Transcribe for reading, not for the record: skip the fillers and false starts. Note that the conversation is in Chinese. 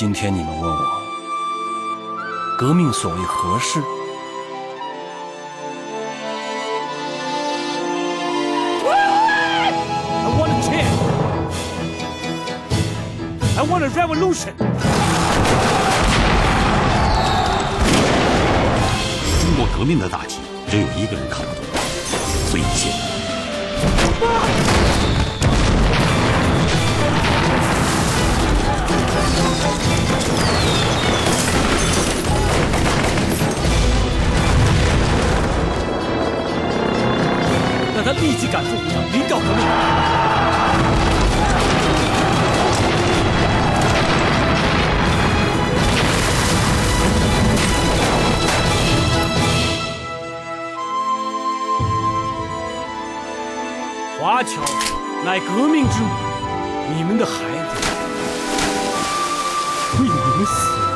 今天你们问我，革命所谓何事？ I want a revolution. 中国革命的大计只有一个人看不懂，隋炀宪。 让他立即赶赴武阳，领导革命。 华侨乃革命之母，你们的孩子为你们死。